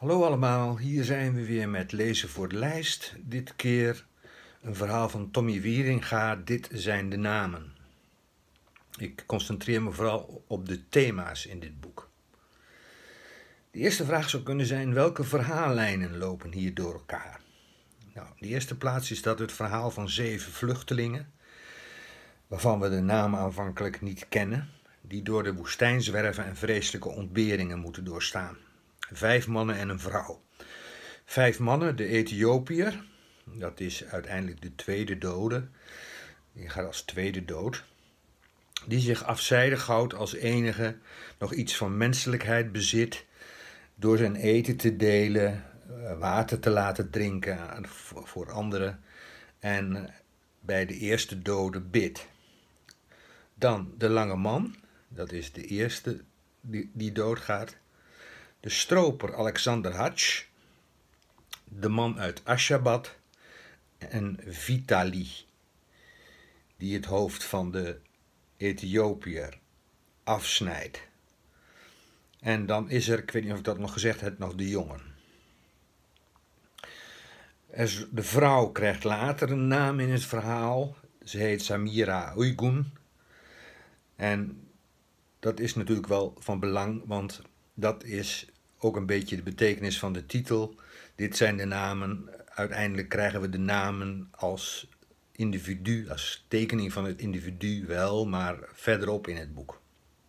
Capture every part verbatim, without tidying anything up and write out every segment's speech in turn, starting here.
Hallo allemaal, hier zijn we weer met Lezen voor de Lijst. Dit keer een verhaal van Tommy Wieringa, Dit zijn de namen. Ik concentreer me vooral op de thema's in dit boek. De eerste vraag zou kunnen zijn, welke verhaallijnen lopen hier door elkaar? Nou, in de eerste plaats is dat het verhaal van zeven vluchtelingen, waarvan we de namen aanvankelijk niet kennen, die door de woestijn zwerven en vreselijke ontberingen moeten doorstaan. Vijf mannen en een vrouw. Vijf mannen, de Ethiopiër, dat is uiteindelijk de tweede dode, die gaat als tweede dood, die zich afzijdig houdt als enige nog iets van menselijkheid bezit, door zijn eten te delen, water te laten drinken voor anderen en bij de eerste dode bidt. Dan de lange man, dat is de eerste die, die doodgaat, de stroper Alexander Hatch, de man uit Ashabad en Vitali, die het hoofd van de Ethiopiër afsnijdt. En dan is er, ik weet niet of ik dat nog gezegd heb, nog de jongen. De vrouw krijgt later een naam in het verhaal. Ze heet Samira Uygun. En dat is natuurlijk wel van belang, want dat is ook een beetje de betekenis van de titel. Dit zijn de namen. Uiteindelijk krijgen we de namen als individu, als tekening van het individu wel, maar verderop in het boek.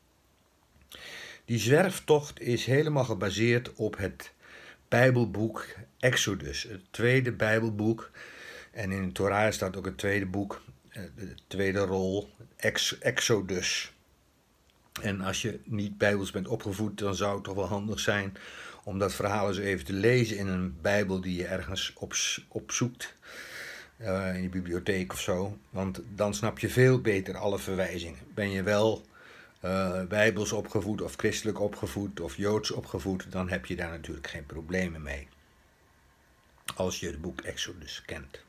Die zwerftocht is helemaal gebaseerd op het Bijbelboek Exodus, het tweede Bijbelboek. En in de Torah staat ook het tweede boek, de tweede rol, Ex Exodus. En als je niet bijbels bent opgevoed, dan zou het toch wel handig zijn om dat verhaal eens even te lezen in een bijbel die je ergens op, opzoekt, uh, in je bibliotheek of zo. Want dan snap je veel beter alle verwijzingen. Ben je wel uh, bijbels opgevoed of christelijk opgevoed of joods opgevoed, dan heb je daar natuurlijk geen problemen mee. Als je het boek Exodus kent.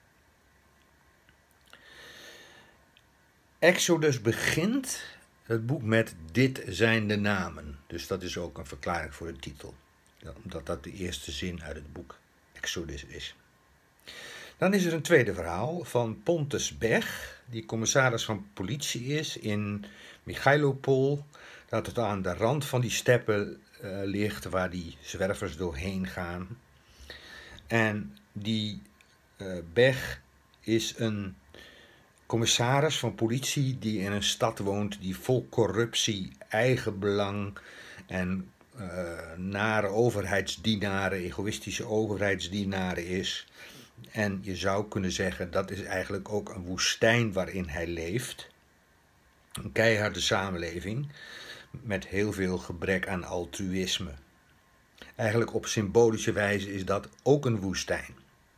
Exodus begint het boek met dit zijn de namen. Dus dat is ook een verklaring voor de titel. Omdat dat de eerste zin uit het boek Exodus is. Dan is er een tweede verhaal van Pontus Bech, die commissaris van politie is in Michailopol. Dat het aan de rand van die steppen uh, ligt waar die zwervers doorheen gaan. En die uh, Bech is een commissaris van politie die in een stad woont die vol corruptie, eigenbelang en uh, nare overheidsdienaren, egoïstische overheidsdienaren is. En je zou kunnen zeggen, dat is eigenlijk ook een woestijn waarin hij leeft. Een keiharde samenleving met heel veel gebrek aan altruïsme. Eigenlijk op symbolische wijze is dat ook een woestijn.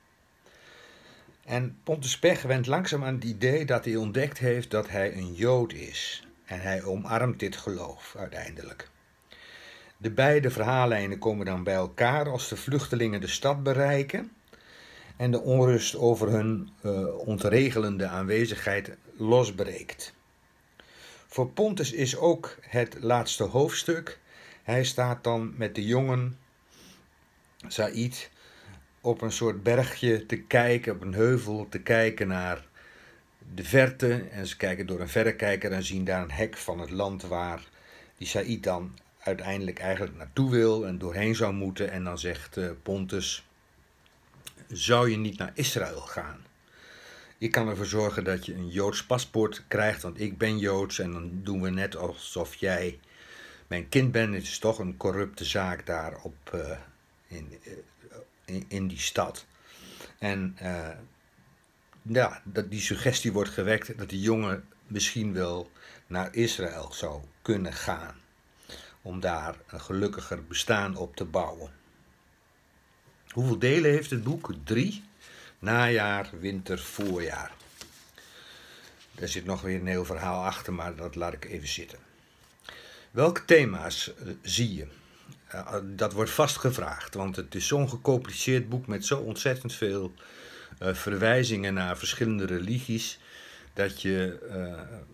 En Pontus Bech went langzaam aan het idee dat hij ontdekt heeft dat hij een Jood is. En hij omarmt dit geloof uiteindelijk. De beide verhaallijnen komen dan bij elkaar als de vluchtelingen de stad bereiken en de onrust over hun uh, ontregelende aanwezigheid losbreekt. Voor Pontus is ook het laatste hoofdstuk. Hij staat dan met de jongen Saïd op een soort bergje te kijken, op een heuvel te kijken naar de verte. En ze kijken door een verrekijker en zien daar een hek van het land waar die Saïd dan uiteindelijk eigenlijk naartoe wil en doorheen zou moeten. En dan zegt uh, Pontus, zou je niet naar Israël gaan? Ik kan ervoor zorgen dat je een Joods paspoort krijgt, want ik ben Joods. En dan doen we net alsof jij mijn kind bent. Het is toch een corrupte zaak daar op, uh, in, uh, in, in die stad. En uh, ja, dat die suggestie wordt gewekt dat die jongen misschien wel naar Israël zou kunnen gaan. Om daar een gelukkiger bestaan op te bouwen. Hoeveel delen heeft het boek? Drie. Najaar, winter, voorjaar. Er zit nog weer een heel verhaal achter, maar dat laat ik even zitten. Welke thema's uh, zie je? Uh, dat wordt vast gevraagd, want het is zo'n gecompliceerd boek met zo ontzettend veel uh, verwijzingen naar verschillende religies, dat je uh,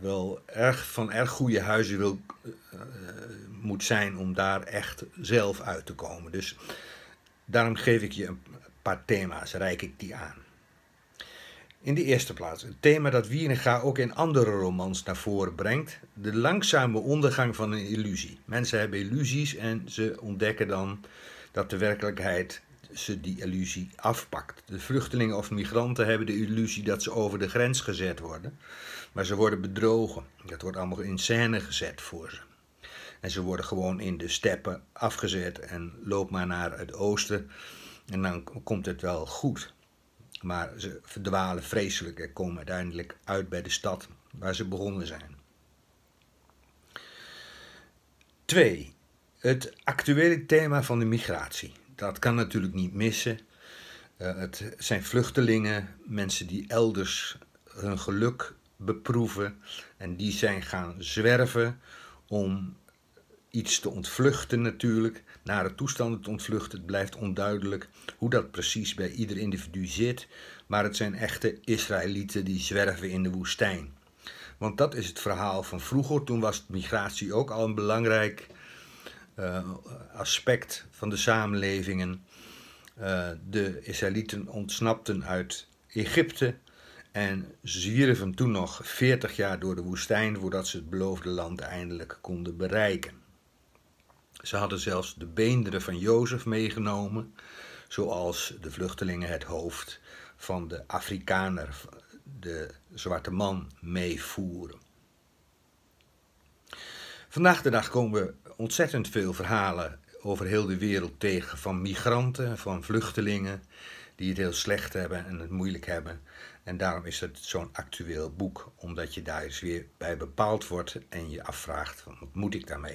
wel erg van erg goede huizen wil, uh, moet zijn om daar echt zelf uit te komen. Dus daarom geef ik je een paar thema's, reik ik die aan. In de eerste plaats, een thema dat Wieninga ook in andere romans naar voren brengt. De langzame ondergang van een illusie. Mensen hebben illusies en ze ontdekken dan dat de werkelijkheid ze die illusie afpakt. De vluchtelingen of migranten hebben de illusie dat ze over de grens gezet worden. Maar ze worden bedrogen. Dat wordt allemaal in scène gezet voor ze. En ze worden gewoon in de steppen afgezet en loop maar naar het oosten. En dan komt het wel goed. Maar ze verdwalen vreselijk en komen uiteindelijk uit bij de stad waar ze begonnen zijn. Twee. Het actuele thema van de migratie. Dat kan natuurlijk niet missen. Uh, het zijn vluchtelingen, mensen die elders hun geluk beproeven. En die zijn gaan zwerven om iets te ontvluchten natuurlijk. Nare toestanden te ontvluchten. Het blijft onduidelijk hoe dat precies bij ieder individu zit. Maar het zijn echte Israëlieten die zwerven in de woestijn. Want dat is het verhaal van vroeger. Toen was migratie ook al een belangrijk uh, aspect van de samenlevingen. Uh, de Israëlieten ontsnapten uit Egypte en zwierven toen nog veertig jaar door de woestijn voordat ze het beloofde land eindelijk konden bereiken. Ze hadden zelfs de beenderen van Jozef meegenomen, zoals de vluchtelingen het hoofd van de Afrikaner, de zwarte man, meevoeren. Vandaag de dag komen we ontzettend veel verhalen over heel de wereld tegen, van migranten, van vluchtelingen die het heel slecht hebben en het moeilijk hebben. En daarom is het zo'n actueel boek, omdat je daar eens weer bij bepaald wordt en je afvraagt, van, wat moet ik daarmee?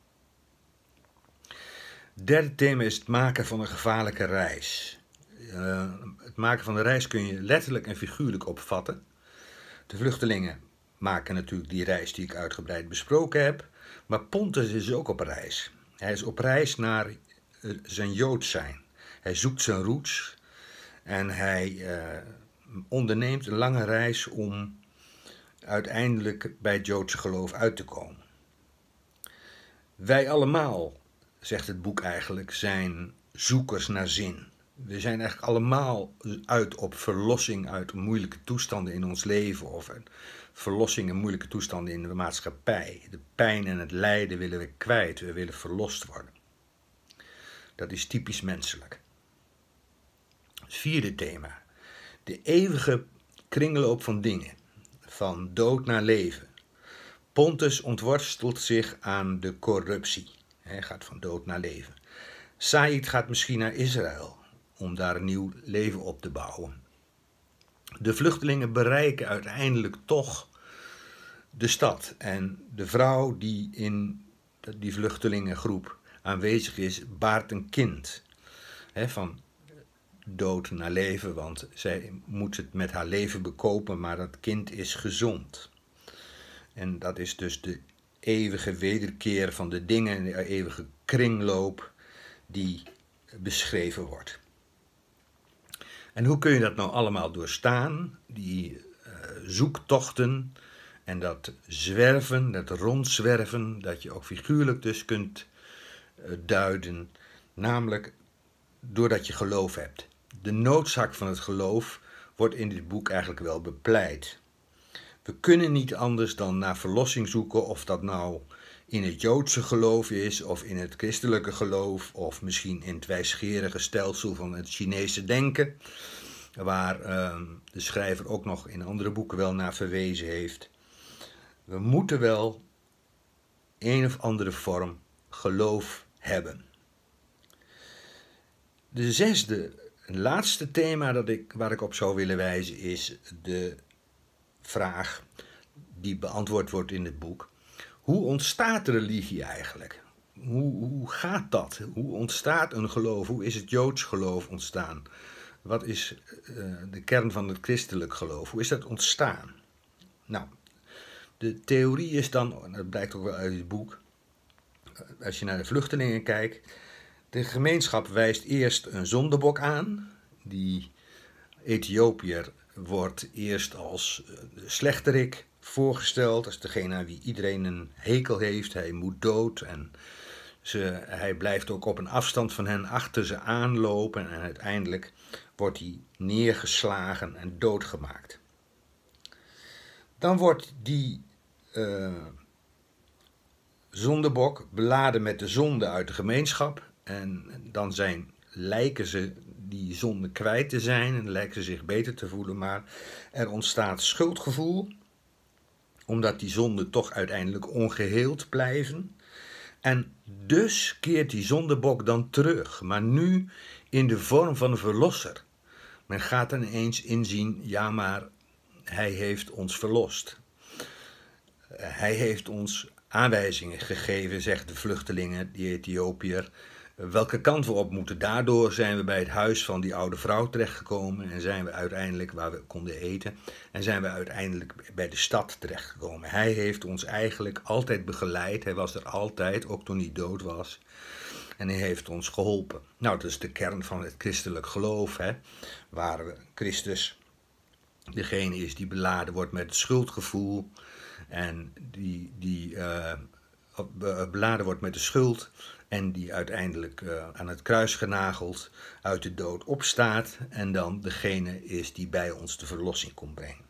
Het derde thema is het maken van een gevaarlijke reis. Uh, het maken van de reis kun je letterlijk en figuurlijk opvatten. De vluchtelingen maken natuurlijk die reis die ik uitgebreid besproken heb, maar Pontus is ook op reis. Hij is op reis naar uh, zijn Joods zijn. Hij zoekt zijn roots en hij uh, onderneemt een lange reis om uiteindelijk bij het Joodse geloof uit te komen. Wij allemaal, zegt het boek eigenlijk, zijn zoekers naar zin. We zijn eigenlijk allemaal uit op verlossing uit moeilijke toestanden in ons leven of verlossing in moeilijke toestanden in de maatschappij. De pijn en het lijden willen we kwijt, we willen verlost worden. Dat is typisch menselijk. Het vierde thema. De eeuwige kringloop van dingen, van dood naar leven. Pontus ontworstelt zich aan de corruptie. Hij gaat van dood naar leven. Saïd gaat misschien naar Israël om daar een nieuw leven op te bouwen. De vluchtelingen bereiken uiteindelijk toch de stad. En de vrouw die in die vluchtelingengroep aanwezig is, baart een kind. He, van dood naar leven, want zij moet het met haar leven bekopen, maar dat kind is gezond. En dat is dus de eeuwige wederkeer van de dingen, de eeuwige kringloop die beschreven wordt. En hoe kun je dat nou allemaal doorstaan? Die uh, zoektochten en dat zwerven, dat rondzwerven, dat je ook figuurlijk dus kunt uh, duiden, namelijk doordat je geloof hebt. De noodzaak van het geloof wordt in dit boek eigenlijk wel bepleit. We kunnen niet anders dan naar verlossing zoeken, of dat nou in het Joodse geloof is, of in het christelijke geloof, of misschien in het wijsgerige stelsel van het Chinese denken, waar uh, de schrijver ook nog in andere boeken wel naar verwezen heeft. We moeten wel een of andere vorm geloof hebben. De zesde, laatste thema dat ik, waar ik op zou willen wijzen is de vraag die beantwoord wordt in het boek. Hoe ontstaat de religie eigenlijk? Hoe, hoe gaat dat? Hoe ontstaat een geloof? Hoe is het Joods geloof ontstaan? Wat is uh, de kern van het christelijk geloof? Hoe is dat ontstaan? Nou, de theorie is dan, dat blijkt ook wel uit het boek, als je naar de vluchtelingen kijkt, de gemeenschap wijst eerst een zondebok aan. Die Ethiopiër wordt eerst als de slechterik voorgesteld als degene aan wie iedereen een hekel heeft. Hij moet dood en ze, hij blijft ook op een afstand van hen achter ze aanlopen en uiteindelijk wordt hij neergeslagen en doodgemaakt. Dan wordt die uh, zondebok beladen met de zonde uit de gemeenschap en dan zijn, lijken ze die zonde kwijt te zijn en lijken ze zich beter te voelen, maar er ontstaat schuldgevoel, omdat die zonden toch uiteindelijk ongeheeld blijven. En dus keert die zondebok dan terug, maar nu in de vorm van een verlosser. Men gaat dan eens inzien, ja maar hij heeft ons verlost. Hij heeft ons aanwijzingen gegeven, zegt de vluchtelingen, die Ethiopiër, welke kant we op moeten. Daardoor zijn we bij het huis van die oude vrouw terechtgekomen en zijn we uiteindelijk waar we konden eten en zijn we uiteindelijk bij de stad terechtgekomen. Hij heeft ons eigenlijk altijd begeleid, hij was er altijd, ook toen hij dood was. En hij heeft ons geholpen. Nou, dat is de kern van het christelijk geloof, hè, waar Christus degene is die beladen wordt met het schuldgevoel en die, die uh, beladen wordt met de schuld en die uiteindelijk uh, aan het kruis genageld uit de dood opstaat en dan degene is die bij ons de verlossing komt brengen.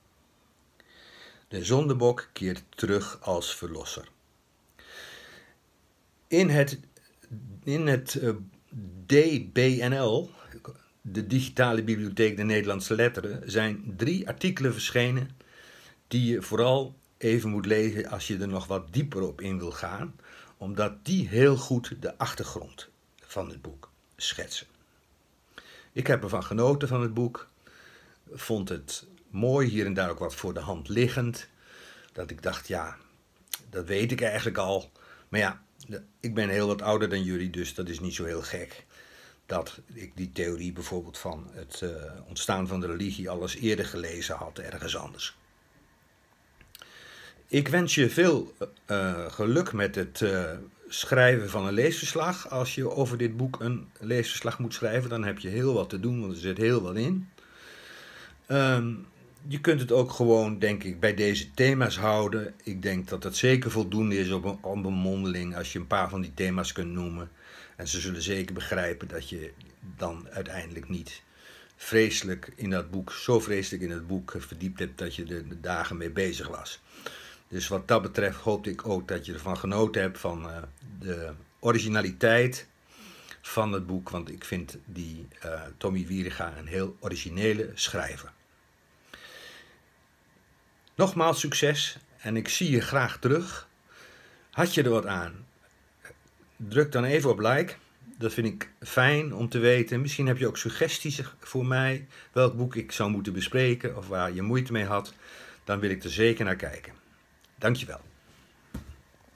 De zondebok keert terug als verlosser. In het, in het uh, D B N L, de Digitale Bibliotheek der Nederlandse Letteren, zijn drie artikelen verschenen die je vooral even moet lezen als je er nog wat dieper op in wil gaan, omdat die heel goed de achtergrond van het boek schetsen. Ik heb ervan genoten van het boek, vond het mooi, hier en daar ook wat voor de hand liggend, dat ik dacht, ja, dat weet ik eigenlijk al, maar ja, ik ben heel wat ouder dan jullie, dus dat is niet zo heel gek dat ik die theorie bijvoorbeeld van het uh, ontstaan van de religie al eens eerder gelezen had, ergens anders. Ik wens je veel uh, geluk met het uh, schrijven van een leesverslag. Als je over dit boek een leesverslag moet schrijven, dan heb je heel wat te doen, want er zit heel wat in. Um, je kunt het ook gewoon, denk ik, bij deze thema's houden. Ik denk dat het zeker voldoende is op een, op een mondeling als je een paar van die thema's kunt noemen. En ze zullen zeker begrijpen dat je dan uiteindelijk niet vreselijk in dat boek, zo vreselijk in het boek verdiept hebt dat je er de dagen mee bezig was. Dus wat dat betreft hoopte ik ook dat je ervan genoten hebt van uh, de originaliteit van het boek. Want ik vind die uh, Tommy Wieringa een heel originele schrijver. Nogmaals succes en ik zie je graag terug. Had je er wat aan? Druk dan even op like. Dat vind ik fijn om te weten. Misschien heb je ook suggesties voor mij, welk boek ik zou moeten bespreken of waar je moeite mee had. Dan wil ik er zeker naar kijken. Dankjewel.